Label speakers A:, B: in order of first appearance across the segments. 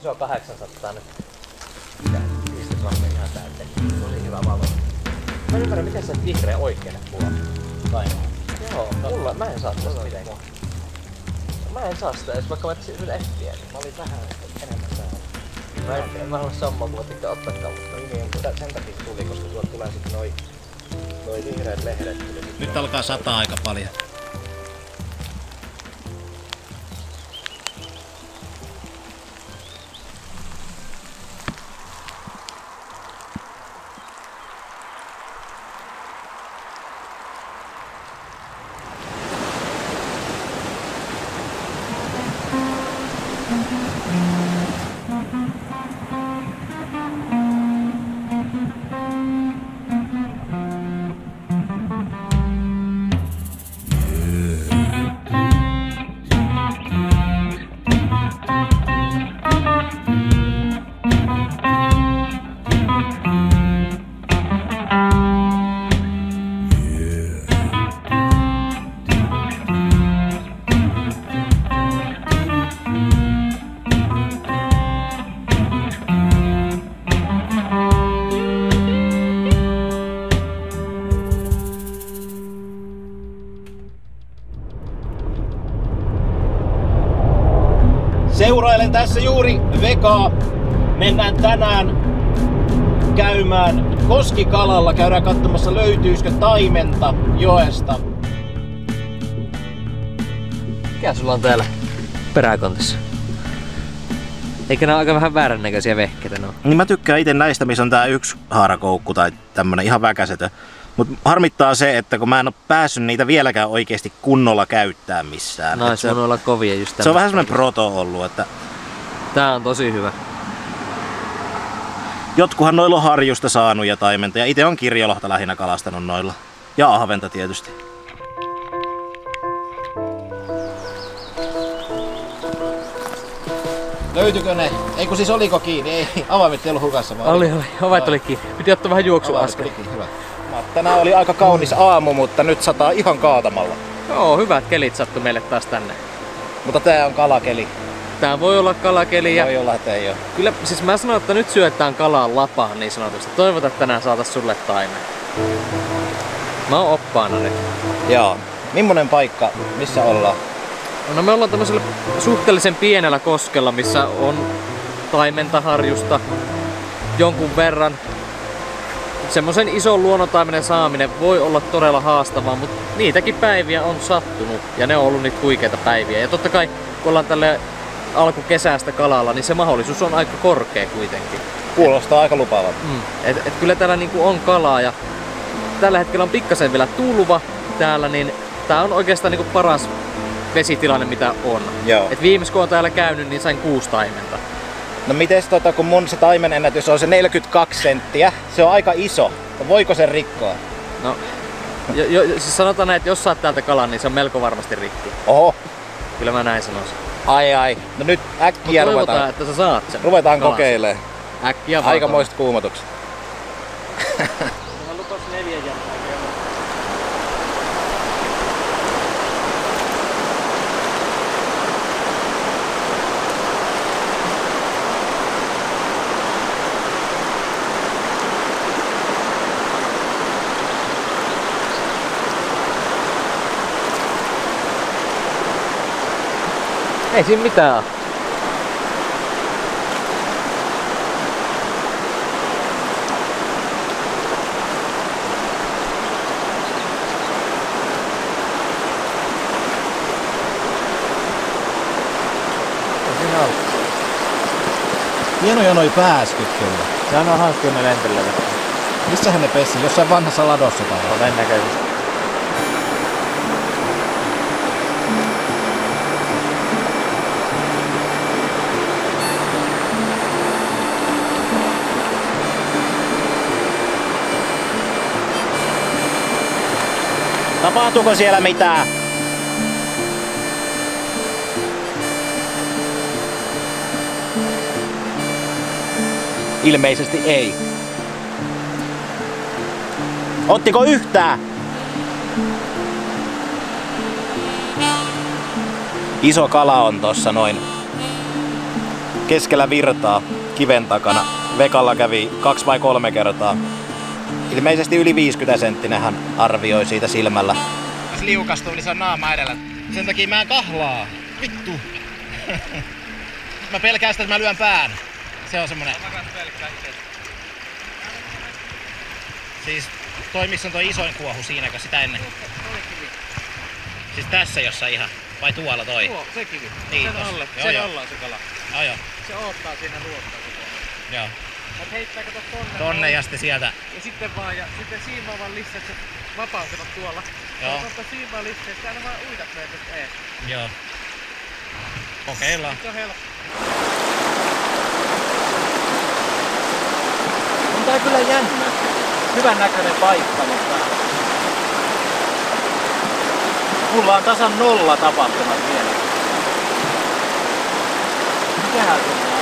A: se on 800 nyt. Pistet varmaan ihan täyteen. Tosi hyvä valo. Mä en ymmärrä miten sä et vihreä oikein mulla. Joo, mulla mä en saa tästä mitenkään. Mä en saa sitä edes vaikka mä etsin ehtiä. Mä olin vähän enemmän täällä. Mä halua samaa mua pitää ottaakaan, mutta sen takia tuli, koska sulla tulee sit noi vihreät lehdet.
B: Nyt alkaa sataa aika paljon. Seurailen tässä juuri Vekaa. Mennään tänään käymään Koskikalalla. Käydään katsomassa löytyisikö taimenta joesta.
A: Mikä sulla on täällä peräkontissa? Eikö nää ole aika vähän väärännäköisiä vehkeitä no?
B: Niin mä tykkään itse näistä, missä on tää yksi haarakoukku tai tämmönen ihan väkäsetö. Mut harmittaa se, että kun mä en oo päässyt niitä vieläkään oikeesti kunnolla käyttää missään.
A: Nais mun olla kovia just tämmöistä.
B: Se on vähän semmonen proto ollut, että...
A: Tää on tosi hyvä.
B: Jotkuhan noilla on harjusta saanut ja taimenta ja ite on kirjolohta lähinnä kalastanut noilla. Ja ahventa tietysti. Löytyykö ne? Ei kun siis oliko kiinni? Ei, avaimet ei ollut hukassa vaan.
A: Oli. Ovet oli kiinni. Piti ottaa vähän juoksuaskel.
B: Hyvä. Tänään oli aika kaunis aamu, mutta nyt sataa ihan kaatamalla.
A: Joo, hyvät kelit sattu meille taas tänne.
B: Mutta tää on kalakeli.
A: Tää voi olla kalakeli ja...
B: Voi olla, että ei oo.
A: Kyllä, siis mä sanon, että nyt syötään kalaa lapaan niin sanotusti. Toivotaan, että tänään saatais sulle taimen. Mä oon oppaana nyt.
B: Joo. Mimmonen paikka? Missä ollaan?
A: No me ollaan tämmöisellä suhteellisen pienellä koskella, missä on taimentaharjusta jonkun verran. Semmoisen ison luonnontaimenen saaminen voi olla todella haastavaa, mutta niitäkin päiviä on sattunut ja ne on ollut niitä huikeita päiviä. Ja totta kai kun ollaan tälle alkukesästä kalalla, niin se mahdollisuus on aika korkea kuitenkin.
B: Kuulostaa aika lupaavalta.
A: Et kyllä täällä niinku on kalaa ja tällä hetkellä on pikkasen vielä tulva täällä, niin tää on oikeastaan niinku paras vesitilanne mitä on.
B: Joo.
A: Et viimeis kun on täällä käynyt, niin sain 6 taimenta.
B: No mites kun mun se taimen ennätys on se 42 senttiä, se on aika iso. Voiko sen rikkoa?
A: No, siis sanotaan näin, että jos saat täältä kalan, niin se on melko varmasti rikki.
B: Oho.
A: Kyllä mä näin sanoisin.
B: Ai. No nyt äkkiä ruvetaan.
A: Että sä saat sen.
B: Ruvetaan kokeilemaan.
A: Äkkiä vaan.
B: Aikamoiset kuumotukset.
A: Mä lupas 4 jälkeen. Ei siinä mitään.
B: Hienoja noi pääskyt kyllä.
A: Se on hauskoja ne lentelevät.
B: Missähän ne pessi? Jossain vanhassa ladossa tai?
A: Todennäköisesti.
B: Tapahtuuko siellä mitään? Ilmeisesti ei. Ottiko yhtään? Iso kala on tossa noin keskellä virtaa kiven takana. Vekalla kävi 2 vai 3 kertaa. Ilmeisesti yli 50 senttinen hän arvioi siitä silmällä. Se liukastuu, niin se on naama edellä. Sen takia mä en kahlaa. Vittu. Mä pelkään sitä, että mä lyön pään. Se on semmonen... Siis toi missä on toi isoin kuohu siinäkö sitä ennen? Siis tässä jossain ihan? Vai tuolla toi?
C: Tuo, se kivi.
B: Niin,
C: sen alle.
B: Joo,
C: sen
B: joo.
C: alla on se kala.
B: Joo.
C: Se odottaa siinä ruottaa se tuolla.
B: Joo.
C: Mut heittääkö tonne?
B: Tonne ja sitten sieltä.
C: Ja sitten vaan, ja sitten siimaa vaan lisää, että se vapautuvat tuolla.
B: Joo.
C: Ja tuosta siimaa lisää, että aina vaan uitat meidät ees.
B: Joo. Kokeillaan.
C: Se on helppo.
A: On tää kyllä jännä. Hyvän näköinen paikka, mutta... Mulla on tasan 0 tapahtumat vielä. Mikähän se on?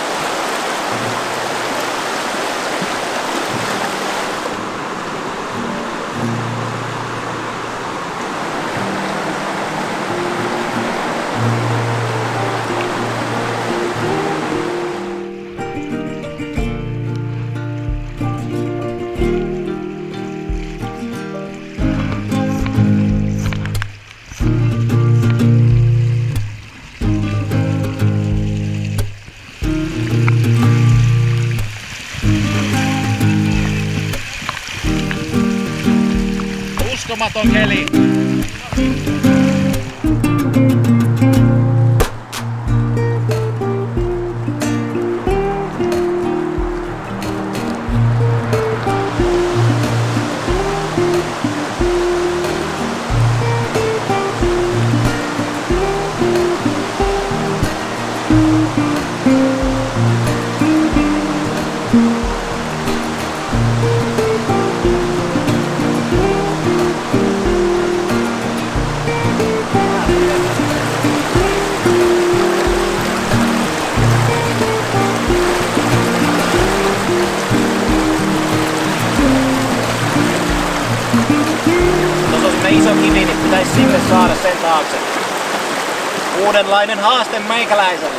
B: Uskomaton keli. Iso kivi, niin pitäisi sinne saada sen taakse. Uudenlainen haaste meikäläiselle.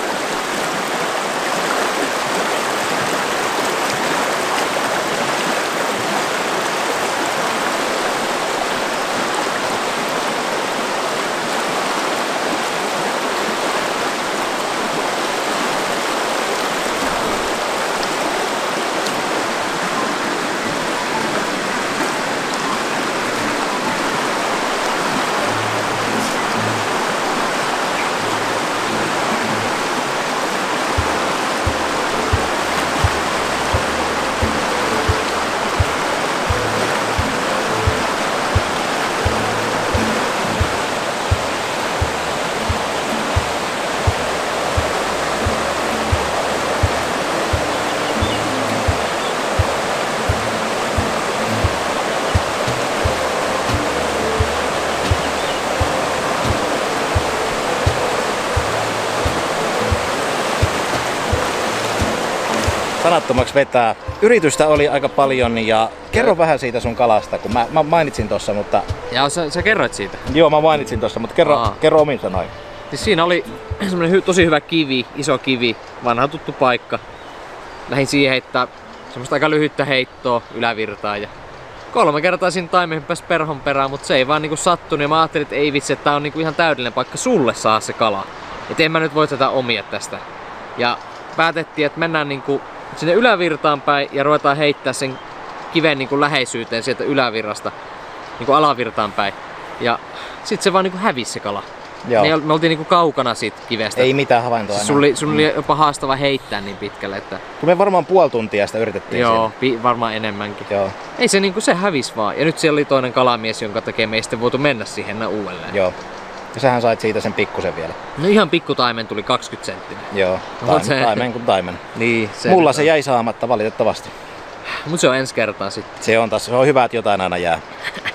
B: Sanattomaksi vetää. Yritystä oli aika paljon ja kerro vähän siitä sun kalasta, kun mä mainitsin tossa, mutta...
C: Ja sä kerroit siitä?
B: Joo, mä mainitsin tossa, mutta kerro omin sanoin.
C: Siis siinä oli semmonen tosi hyvä kivi, iso kivi, vanha tuttu paikka. Lähdin siihen heittää semmoista aika lyhyttä heittoa ylävirtaan ja 3 kertaa siinä taimen hyppäsi perhon perään, mutta se ei vaan niinku sattunut ja mä ajattelin, että ei vitsi, että tää on niinku ihan täydellinen paikka sulle saa se kala. Et en mä nyt voi tätä omia tästä. Ja päätettiin, että mennään niinku sinne ylävirtaan päin ja ruvetaan heittää sen kiven niinku läheisyyteen sieltä ylävirrasta niinku alavirtaan päin. Ja sit se vaan niinku hävisi se kala. Me oltiin niinku kaukana siitä kivestä.
B: Ei mitään havaintoa enää.
C: Sun oli jopa haastava heittää niin pitkälle, että...
B: Kun me varmaan puoli tuntia sitä yritettiin.
C: Joo, varmaan enemmänkin.
B: Joo.
C: Ei se niinku, se hävisi vaan. Ja nyt siellä oli toinen kalamies, jonka takia me ei sitten voitu mennä siihen uudelleen.
B: Joo. Ja sähän sait siitä sen pikkusen vielä.
C: No ihan pikkutaimen tuli 20 senttinen.
B: Joo, taimen kuin taimen.
C: Niin,
B: mulla se jäi saamatta valitettavasti.
C: Mut se on ensi kertaa sitten.
B: Se on hyvä, että jotain aina jää.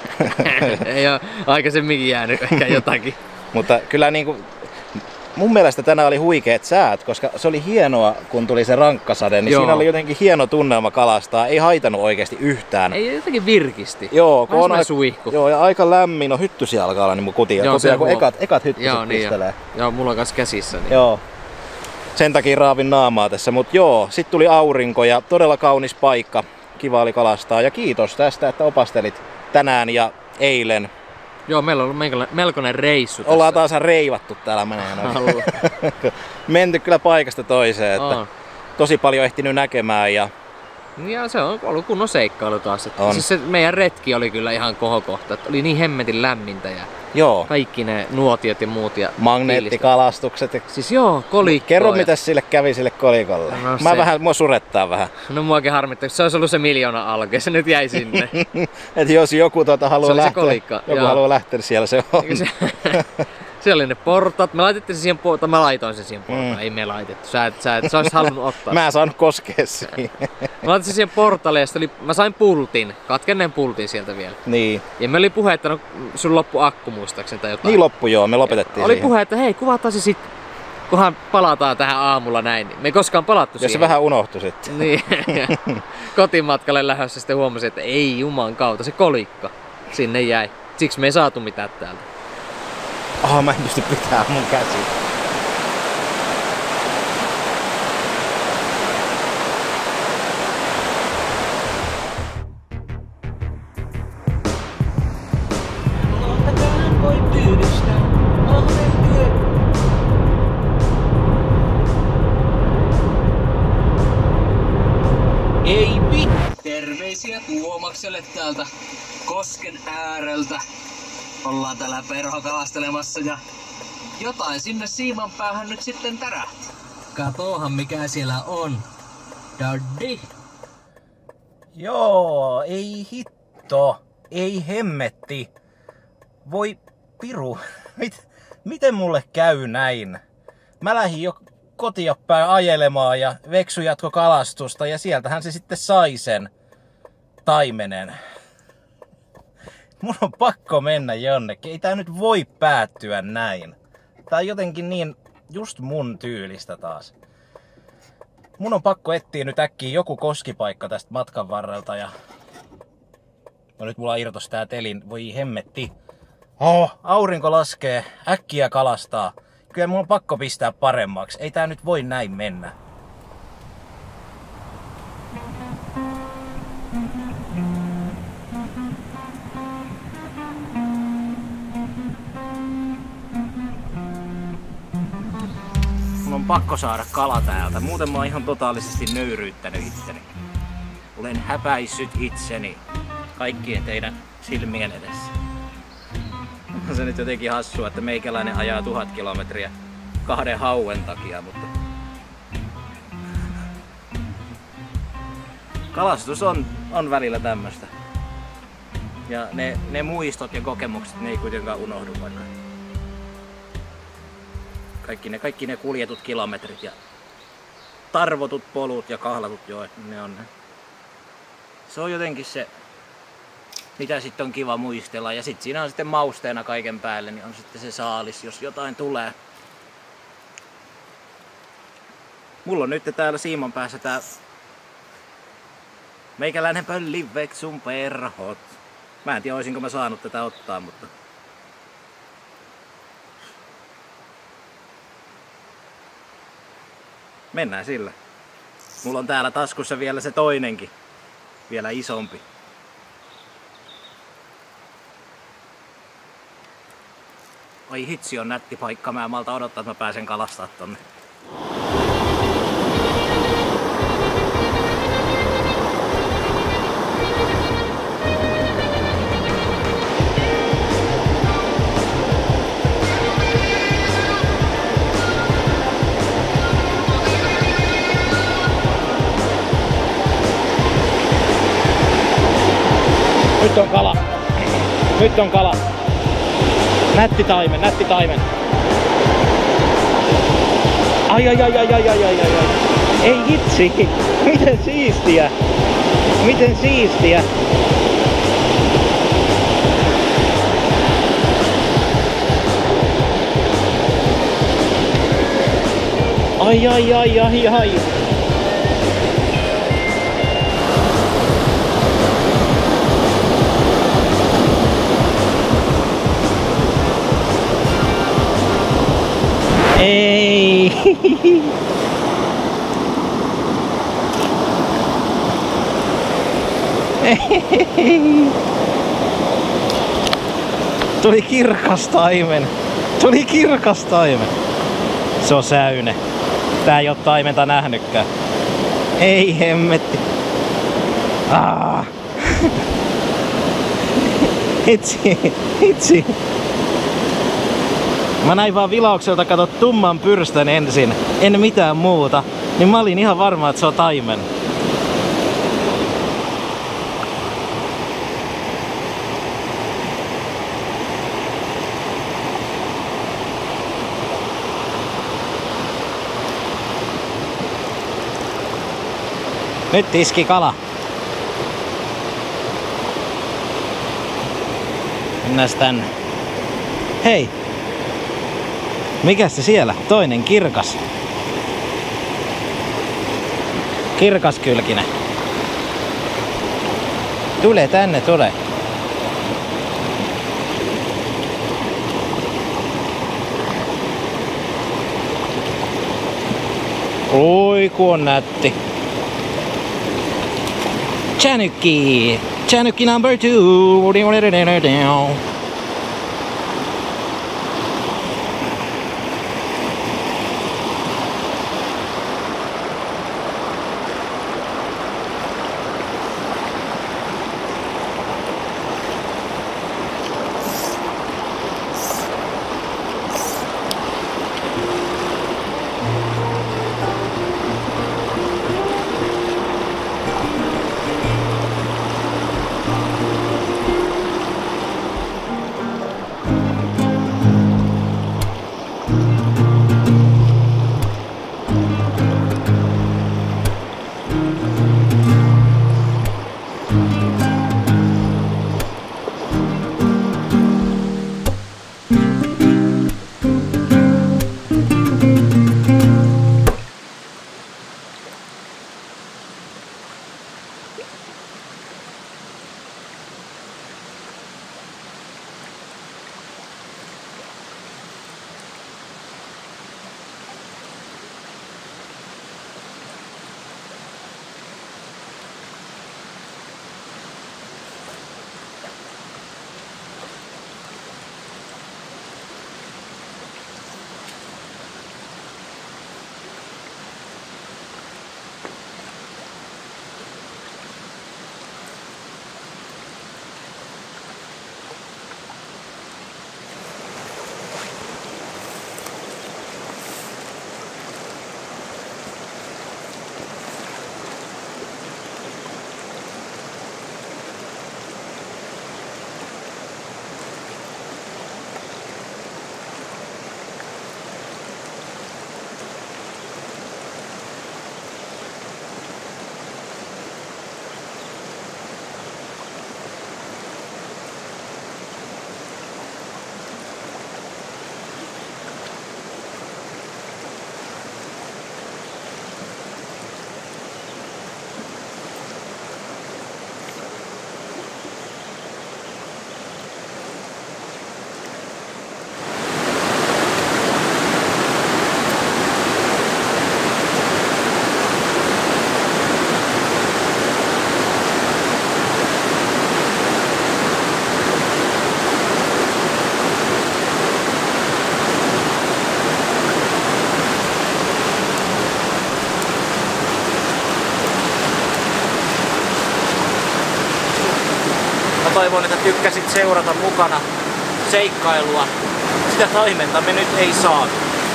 C: Ei oo aikaisemminkin jäänyt ehkä jotakin.
B: Mutta kyllä niinku, mun mielestä tänään oli huikeet säät, koska se oli hienoa, kun tuli se rankkasade, niin siinä oli jotenkin hieno tunnelma kalastaa, ei haitanut oikeasti yhtään.
C: Ei jotenkin virkisti.
B: Joo, kun on
C: suihku.
B: Joo, ja aika lämmin, no hyttysiä alkaa olla niin mun kotia, kun ekat hyttyset pistelee.
C: Joo, mulla on kanssa käsissä. Niin.
B: Joo. sen takia raavin naamaa tässä. Mut joo, sit tuli aurinko ja todella kaunis paikka. Kiva oli kalastaa ja kiitos tästä, että opastelit tänään ja eilen.
C: Joo, meillä on ollut melkoinen reissu tässä.
B: Ollaan taas reivattu täällä menee. Menty kyllä paikasta toiseen, että tosi paljon ehtinyt näkemään ja
C: se on ollut kunnon seikkailu taas. Siis se meidän retki oli kyllä ihan kohokohta. Että oli niin hemmetin lämmintä ja kaikki ne nuotiot ja muut. Ja
B: magneettikalastukset.
C: Siis joo, kolikko.
B: Kerro mitä sille kävi sille kolikolle. No, mua surettaa vähän.
C: No muakin harmittaa, se olisi ollut se 1 000 000 alke, se nyt jäi sinne.
B: Et jos joku haluaa lähteä, haluaa lähteä, siellä se on.
C: Siellä oli ne portat. Mä laitettiin se siihen mä laitoin sen siihen portaan. Ei me laitettu. Sä olisit halunnut ottaa.
B: Mä en saanut koskea siihen.
C: Mä laitin sen siihen portalle ja mä sain pultin. Katkenneen pultin sieltä vielä.
B: Niin.
C: Ja me oli puhe, että sun loppu akku muistaakseni tai jotain.
B: Niin loppu joo, me lopetettiin
C: oli
B: siihen.
C: Puhe, että hei kuvataan se sit. Kunhan palataan tähän aamulla näin. Me ei koskaan palattu siihen.
B: Ja se vähän unohtui sitten.
C: Niin. Kotimatkalle lähdössä sitten huomasin, että ei juman kautta. Se kolikko sinne jäi. Siksi me ei saatu mitään täältä.
B: Mä en pysty pitämään mun käsiä.
C: Ei terveisiä Tuomakselle täältä kosken ääreltä. Ollaan täällä perhokalastelemassa ja jotain sinne siiman päähän nyt sitten tärähti. Katoohan mikä siellä on. Daddy.
B: Joo, ei hitto. Ei hemmetti. Voi piru. Miten mulle käy näin? Mä lähdin jo kotia päin ajelemaan ja Veksu jatko kalastusta ja sieltähän se sitten sai sen taimenen. Mun on pakko mennä jonnekin. Ei tää nyt voi päättyä näin. Tää on jotenkin niin just mun tyylistä taas. Mun on pakko etsiä nyt äkkiä joku koskipaikka tästä matkan varrelta ja... No nyt mulla irtos tää telin. Voi hemmetti. Aurinko laskee. Äkkiä kalastaa. Kyllä mun on pakko pistää paremmaksi. Ei tää nyt voi näin mennä. Mun on pakko saada kala täältä. Muuten mä oon ihan totaalisesti nöyryyttänyt itseni. Olen häpäissyt itseni kaikkien teidän silmien edessä. On se nyt jotenkin hassua, että meikäläinen ajaa 1000 kilometriä 2 hauen takia, mutta... Kalastus on välillä tämmöstä. Ja ne muistot ja kokemukset, ne ei kuitenkaan unohdu vaikka. Kaikki ne kuljetut kilometrit ja tarvotut polut ja kahlatut joet, ne on ne. Se on jotenkin se, mitä sitten on kiva muistella. Ja sitten siinä on sitten mausteena kaiken päälle, niin on sitten se saalis, jos jotain tulee. Mulla on nyt täällä siiman päässä tää meikäläinen pöllin Veksun perhot. Mä en tiedä, olisinko mä saanut tätä ottaa, mutta... Mennään sillä. Mulla on täällä taskussa vielä se toinenkin. Vielä isompi. Oi hitsi, on nätti paikka. Mä en malta odottaa, että mä pääsen kalastaa tonne. Nyt on kala. Nyt on kala. Nätti taimen, nätti taimen. Ai. Ei hitsi. Miten siistiä. Miten siistiä. Ai. Ei. Tuli kirkas taimen. Tuli kirkas taimen. Se on säyne. Tää ei oo taimenta nähnytkään. Ei hemmetti. Hitsi. Mä näin vaan vilaukselta kato tumman pyrstön ensin, en mitään muuta. Niin mä olin ihan varma, että se on taimen. Nyt iski kala. Mennäs tänne. Hei! Mikäs se siellä? Toinen kirkas. Kirkaskylkinen. Tule tänne, tule. Oi ku on nätti. Chanukki! Chanukki number 2! Toivon, että tykkäsit seurata mukana seikkailua. Sitä taimenta me nyt ei saatu.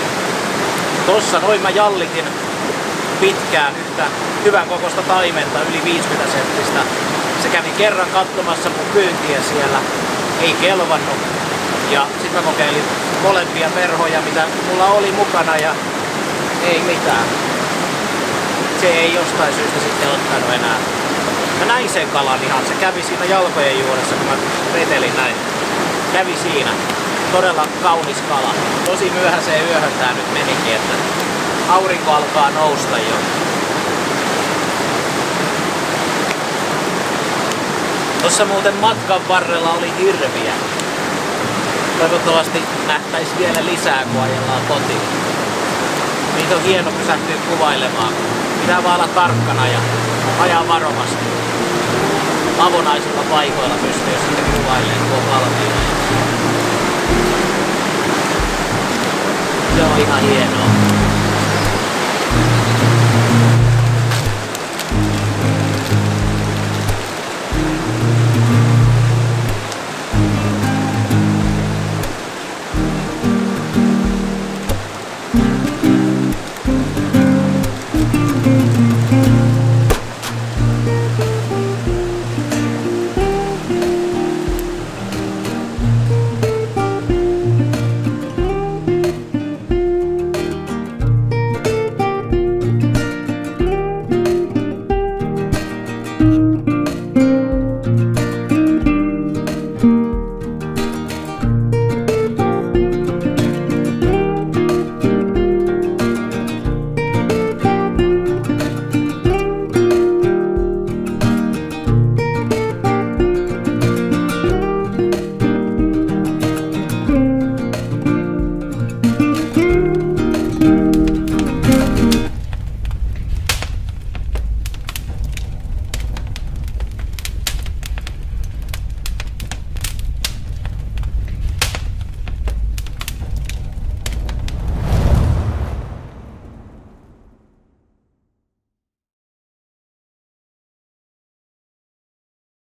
B: Tossa noin mä jallitin pitkään yhtä hyvän kokoista taimenta, yli 50 senttistä. Se kävi kerran katsomassa mun pyyntiä siellä. Ei kelvannut. Ja sit mä kokeilin molempia perhoja, mitä mulla oli mukana, ja ei mitään. Se ei jostain syystä sitten ottanut enää. Mä näin sen kalan ihan, se kävi siinä jalkojen juuressa, kun mä vetelin näin. Kävi siinä. Todella kaunis kala. Tosi myöhäiseen yöhön tää nyt menikin, että aurinko alkaa nousta jo. Tossa muuten matkan varrella oli hirviä. Toivottavasti nähtäis vielä lisää, kun ajellaan kotiin. Niitä on hieno pysähtyä kuvailemaan. Pitää vaan olla tarkkana ja ajaa varovasti.
C: avonaisilla paikoilla pystyy sitten kuvailemaan tuo valmiina. Se on ihan hienoa.